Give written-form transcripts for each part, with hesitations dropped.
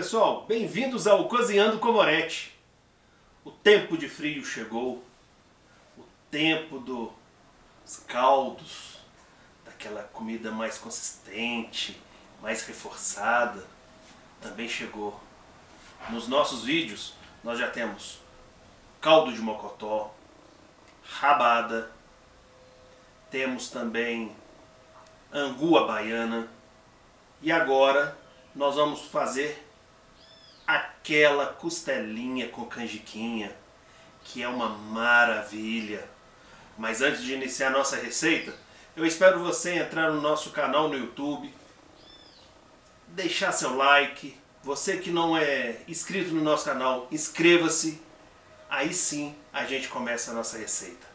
pessoal, bem-vindos ao Cozinhando com Moretti. O tempo de frio chegou, o tempo dos caldos, daquela comida mais consistente, mais reforçada, também chegou. Nos nossos vídeos nós já temos caldo de mocotó, rabada, temos também angu à baiana e agora nós vamos fazer aquela costelinha com canjiquinha, que é uma maravilha. Mas antes de iniciar a nossa receita, eu espero você entrar no nosso canal no YouTube, deixar seu like. Você que não é inscrito no nosso canal, inscreva-se. Aí sim a gente começa a nossa receita.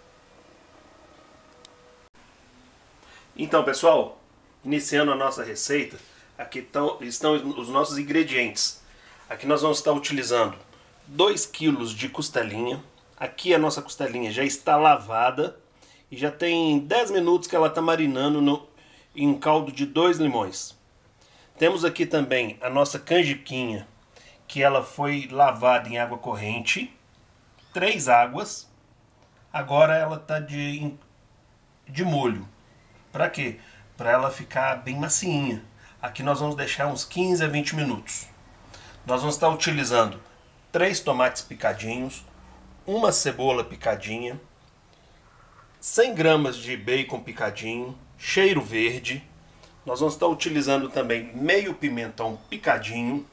Então, pessoal, iniciando a nossa receita, aqui estão os nossos ingredientes. Aqui nós vamos estar utilizando 2 kg de costelinha. Aqui a nossa costelinha já está lavada e já tem 10 minutos que ela está marinando em caldo de 2 limões. Temos aqui também a nossa canjiquinha, que ela foi lavada em água corrente, 3 águas. Agora ela está de molho. Para quê? Para ela ficar bem macinha. Aqui nós vamos deixar uns 15 a 20 minutos. Nós vamos estar utilizando 3 tomates picadinhos, uma cebola picadinha, 100 gramas de bacon picadinho, cheiro verde. Nós vamos estar utilizando também meio pimentão picadinho,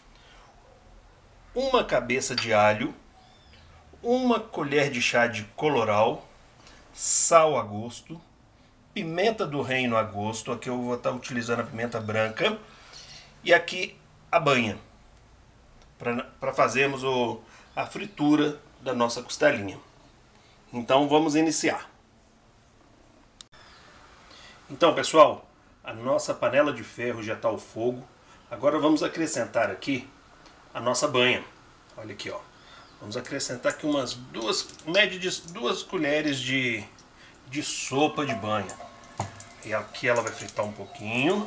uma cabeça de alho, uma colher de chá de colorau, sal a gosto, pimenta do reino a gosto. Aqui eu vou estar utilizando a pimenta branca e aqui a banha, para fazermos a fritura da nossa costelinha. Então vamos iniciar. Então, pessoal, a nossa panela de ferro já está ao fogo. Agora vamos acrescentar aqui a nossa banha. Olha aqui, ó. Vamos acrescentar aqui média de 2 colheres de sopa de banha. E aqui ela vai fritar um pouquinho.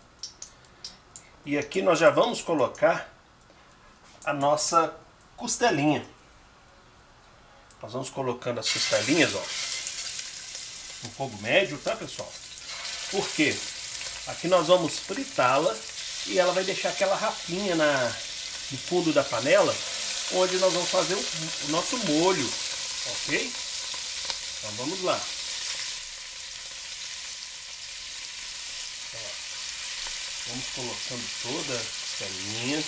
E aqui nós já vamos colocar a nossa costelinha. Nós vamos colocando as costelinhas, ó, no fogo médio, tá, pessoal? Por quê? Aqui nós vamos fritá-la e ela vai deixar aquela rapinha no fundo da panela, onde nós vamos fazer o nosso molho, ok? Então vamos lá. Ó, vamos colocando toda a costelinha.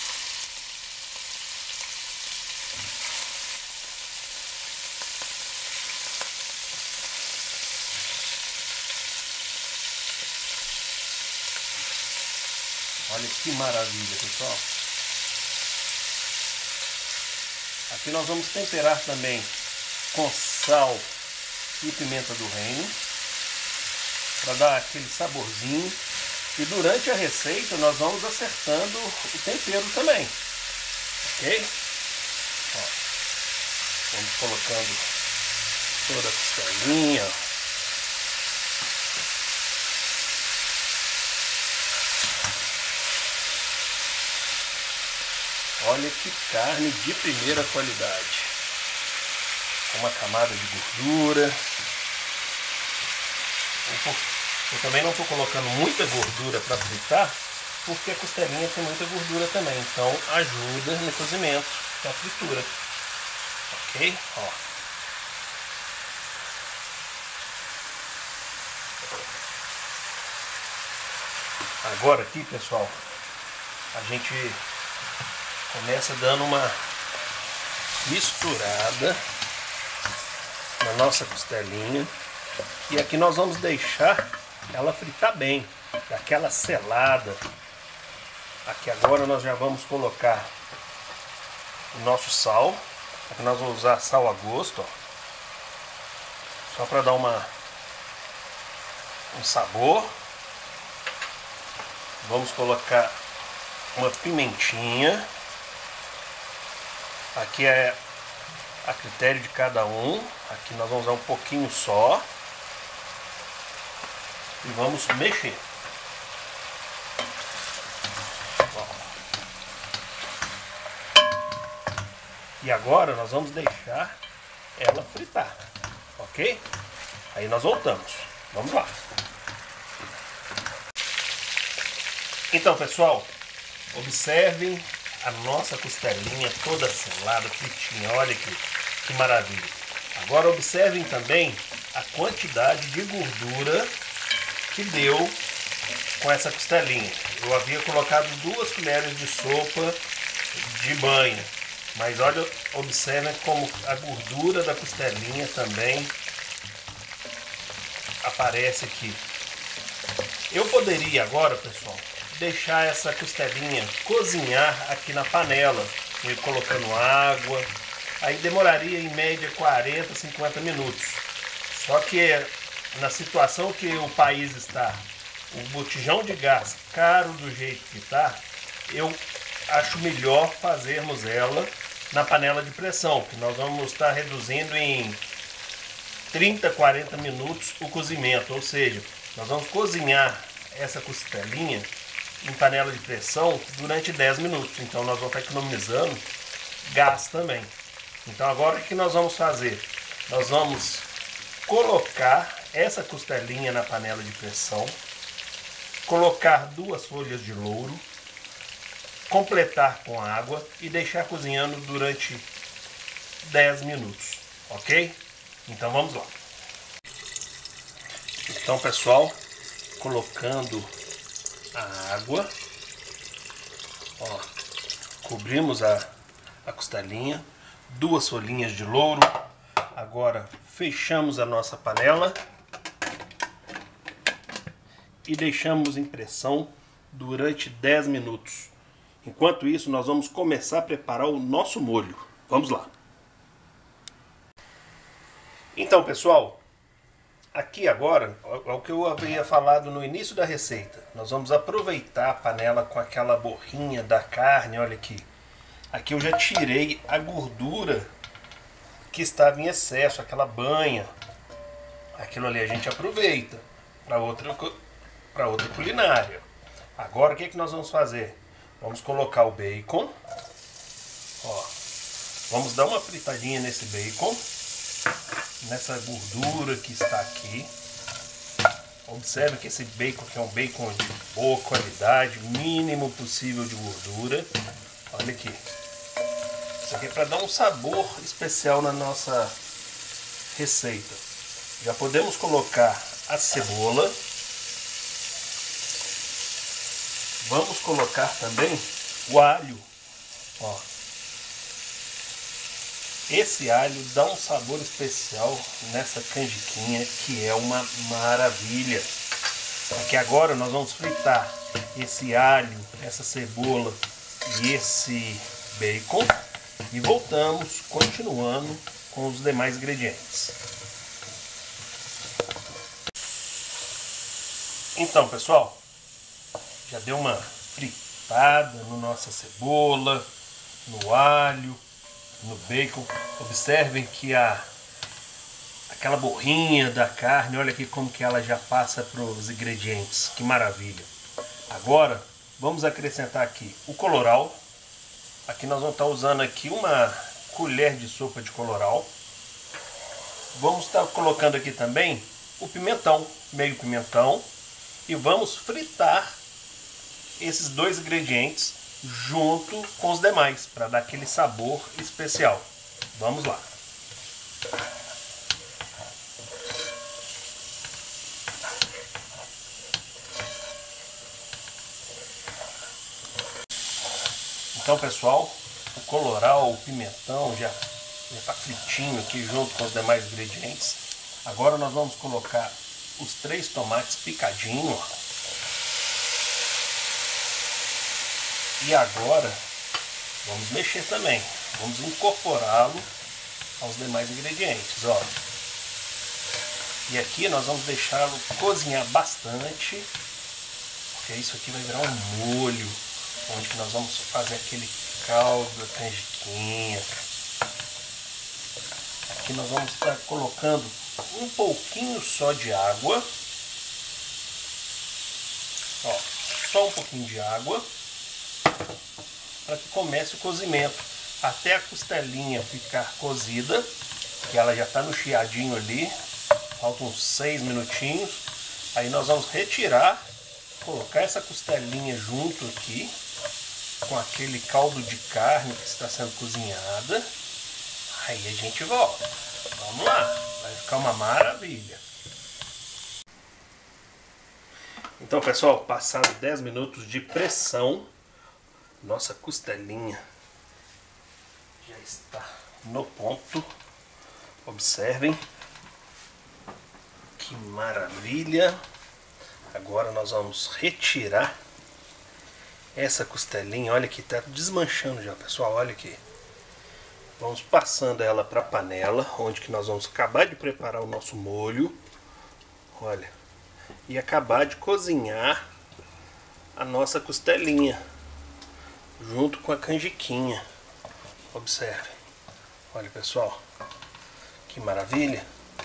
Olha que maravilha, pessoal. Aqui nós vamos temperar também com sal e pimenta do reino, para dar aquele saborzinho. E durante a receita nós vamos acertando o tempero também, ok? Ó, vamos colocando toda a costelinha. Olha que carne de primeira qualidade, com uma camada de gordura. Eu também não estou colocando muita gordura para fritar, porque a costelinha tem muita gordura também, então ajuda no cozimento, na fritura. Ok? Ó. Agora aqui, pessoal, a gente começa dando uma misturada na nossa costelinha. E aqui nós vamos deixar ela fritar bem, daquela selada. Aqui agora nós já vamos colocar o nosso sal. Aqui nós vamos usar sal a gosto, ó, só para dar um sabor. Vamos colocar uma pimentinha. Aqui é a critério de cada um. Aqui nós vamos usar um pouquinho só. E vamos mexer. Ó. E agora nós vamos deixar ela fritar, ok? Aí nós voltamos. Vamos lá. Então, pessoal, observem a nossa costelinha toda selada, fritinha. Olha que maravilha. Agora observem também a quantidade de gordura que deu com essa costelinha. Eu havia colocado 2 colheres de sopa de banha. Mas olha, observem como a gordura da costelinha também aparece aqui. Eu poderia agora, pessoal, deixar essa costelinha cozinhar aqui na panela, colocando água. Aí demoraria em média 40, 50 minutos. Só que na situação que o país está, o botijão de gás caro do jeito que está, eu acho melhor fazermos ela na panela de pressão, que nós vamos estar reduzindo em 30, 40 minutos o cozimento, ou seja, nós vamos cozinhar essa costelinha em panela de pressão durante 10 minutos, então nós vamos estar economizando gás também. Então agora o que nós vamos fazer? Nós vamos colocar essa costelinha na panela de pressão, colocar 2 folhas de louro, completar com água e deixar cozinhando durante 10 minutos, ok? Então vamos lá. Então, pessoal, colocando a água, ó, cobrimos a costelinha, 2 folhinhas de louro. Agora fechamos a nossa panela e deixamos em pressão durante 10 minutos. Enquanto isso, nós vamos começar a preparar o nosso molho. Vamos lá. Então, pessoal, aqui agora é o que eu havia falado no início da receita. Nós vamos aproveitar a panela com aquela borrinha da carne, olha aqui. Aqui eu já tirei a gordura que estava em excesso, aquela banha. Aquilo ali a gente aproveita para outra culinária. Agora o que nós vamos fazer? Vamos colocar o bacon. Ó, vamos dar uma fritadinha nesse bacon, nessa gordura que está aqui. Observe que esse bacon aqui é um bacon de boa qualidade, mínimo possível de gordura. Olha aqui. Isso aqui é para dar um sabor especial na nossa receita. Já podemos colocar a cebola. Vamos colocar também o alho. Ó. Esse alho dá um sabor especial nessa canjiquinha, que é uma maravilha. Aqui agora nós vamos fritar esse alho, essa cebola e esse bacon. E voltamos, continuando com os demais ingredientes. Então, pessoal, já deu uma fritada na nossa cebola, no alho, no bacon. Observem que aquela borrinha da carne, olha aqui como que ela já passa para os ingredientes. Que maravilha! Agora vamos acrescentar aqui o colorau. Aqui nós vamos estar usando aqui uma colher de sopa de colorau. Vamos estar colocando aqui também o pimentão, meio pimentão. E vamos fritar esses 2 ingredientes junto com os demais, para dar aquele sabor especial. Vamos lá. Então, pessoal, o colorau, o pimentão já está fritinho aqui junto com os demais ingredientes. Agora nós vamos colocar os 3 tomates picadinhos. E agora vamos mexer também. Vamos incorporá-lo aos demais ingredientes. Ó. E aqui nós vamos deixá-lo cozinhar bastante, porque isso aqui vai virar um molho, onde nós vamos fazer aquele caldo da canjiquinha. Aqui nós vamos estar colocando um pouquinho só de água. Ó, só um pouquinho de água, para que comece o cozimento. até a costelinha ficar cozida, que ela já está no chiadinho ali. Faltam uns 6 minutinhos. Aí nós vamos retirar, colocar essa costelinha junto aqui com aquele caldo de carne que está sendo cozinhada. Aí a gente volta. Vamos lá, vai ficar uma maravilha. Então, pessoal, passados 10 minutos de pressão, nossa costelinha já está no ponto. Observem que maravilha. Agora nós vamos retirar essa costelinha. Olha que está desmanchando já, pessoal. Olha aqui. Vamos passando ela para a panela, onde que nós vamos acabar de preparar o nosso molho. Olha. E acabar de cozinhar a nossa costelinha junto com a canjiquinha. Observe. Olha, pessoal. Que maravilha.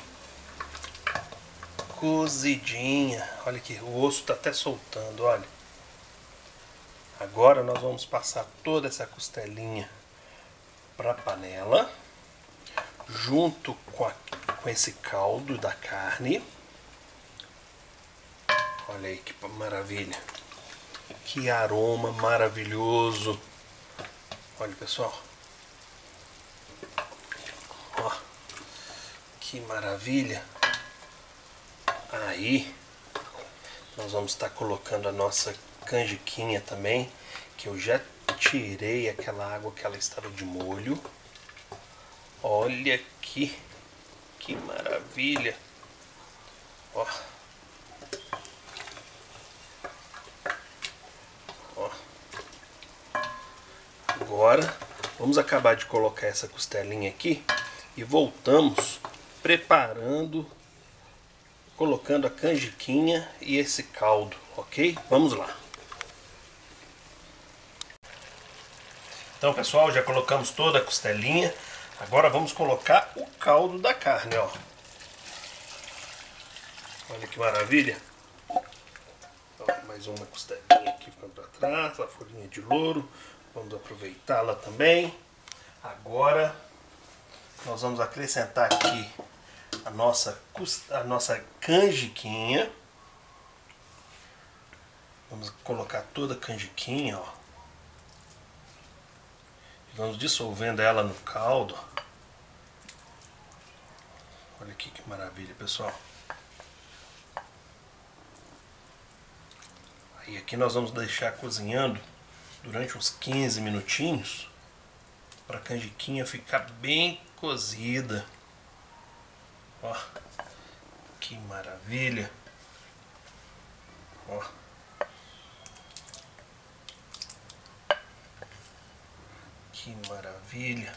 Cozidinha. Olha aqui, o osso está até soltando, olha. Agora nós vamos passar toda essa costelinha para a panela, junto com esse caldo da carne. Olha aí que maravilha. Que aroma maravilhoso. Olha, pessoal. Ó, que maravilha. Aí nós vamos estar colocando a nossa canjiquinha também, que eu já tirei aquela água que ela estava de molho. Olha aqui, que maravilha. Ó. Ó. Agora vamos acabar de colocar essa costelinha aqui e voltamos preparando, colocando a canjiquinha e esse caldo, ok? Vamos lá. Então, pessoal, já colocamos toda a costelinha. Agora vamos colocar o caldo da carne, ó. Olha que maravilha. Ó, mais uma costelinha aqui ficando para trás, a folhinha de louro. Vamos aproveitá-la também. Agora nós vamos acrescentar aqui a nossa canjiquinha. Vamos colocar toda a canjiquinha, ó. Vamos dissolvendo ela no caldo. Olha aqui que maravilha, pessoal. Aí aqui nós vamos deixar cozinhando durante uns 15 minutinhos para a canjiquinha ficar bem cozida. Ó, que maravilha. Ó. Que maravilha.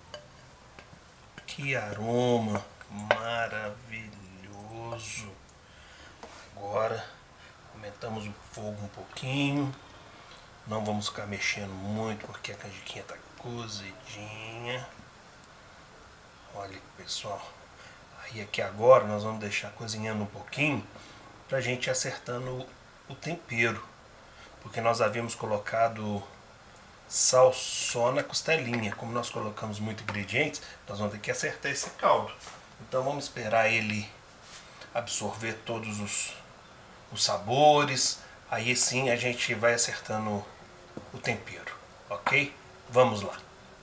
Que aroma maravilhoso. Agora aumentamos o fogo um pouquinho. Não vamos ficar mexendo muito porque a canjiquinha está cozidinha. Olha, pessoal. Aí aqui agora nós vamos deixar cozinhando um pouquinho para a gente ir acertando o tempero. Porque nós havíamos colocado sal só na costelinha. Como nós colocamos muito ingredientes, nós vamos ter que acertar esse caldo. Então vamos esperar ele absorver todos os sabores. Aí sim a gente vai acertando o tempero, ok? Vamos lá.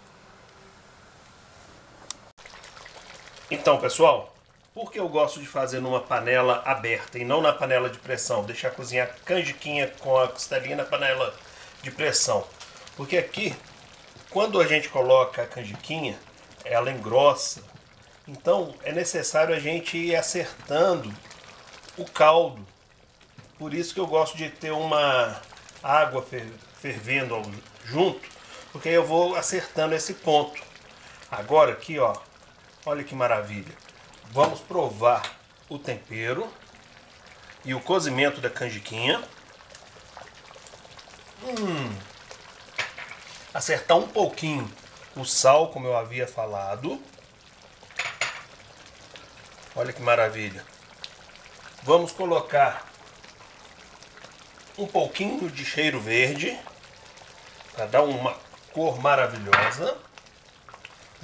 Então, pessoal, por que eu gosto de fazer numa panela aberta e não na panela de pressão? Deixar cozinhar a canjiquinha com a costelinha na panela de pressão. Porque aqui, quando a gente coloca a canjiquinha, ela engrossa. Então é necessário a gente ir acertando o caldo. Por isso que eu gosto de ter uma água fervendo junto, porque aí eu vou acertando esse ponto. Agora aqui, ó, olha que maravilha. Vamos provar o tempero e o cozimento da canjiquinha. Acertar um pouquinho o sal, como eu havia falado. Olha que maravilha. Vamos colocar um pouquinho de cheiro verde para dar uma cor maravilhosa.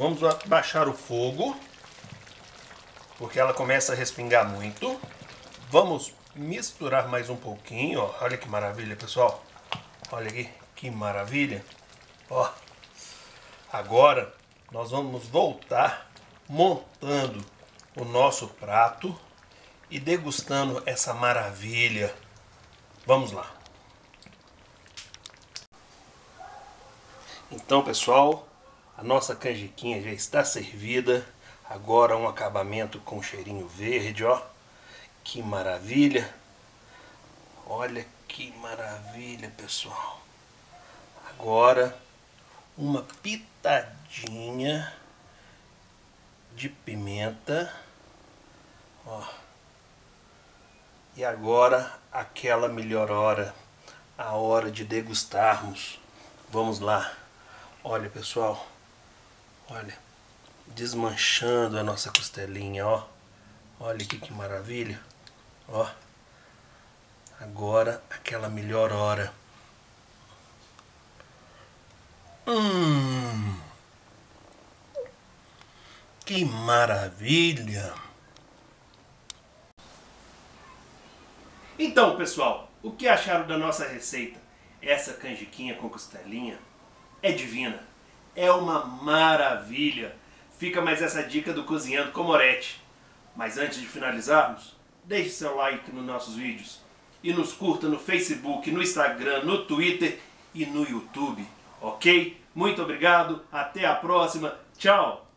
Vamos baixar o fogo, porque ela começa a respingar muito. Vamos misturar mais um pouquinho, ó. Olha que maravilha, pessoal. Olha aqui, que maravilha. Ó. Agora nós vamos voltar montando o nosso prato e degustando essa maravilha. Vamos lá. Então, pessoal, a nossa canjiquinha já está servida. Agora um acabamento com cheirinho verde, ó. Que maravilha. Olha que maravilha, pessoal. Agora uma pitadinha de pimenta, ó. E agora aquela melhor hora, a hora de degustarmos. Vamos lá. Olha, pessoal, olha, desmanchando a nossa costelinha, ó. Olha que maravilha, ó. Agora aquela melhor hora. Que maravilha! Então, pessoal, o que acharam da nossa receita? Essa canjiquinha com costelinha é divina, é uma maravilha. Fica mais essa dica do Cozinhando com Moretti. Mas antes de finalizarmos, deixe seu like nos nossos vídeos e nos curta no Facebook, no Instagram, no Twitter e no YouTube, ok? Muito obrigado, até a próxima, tchau!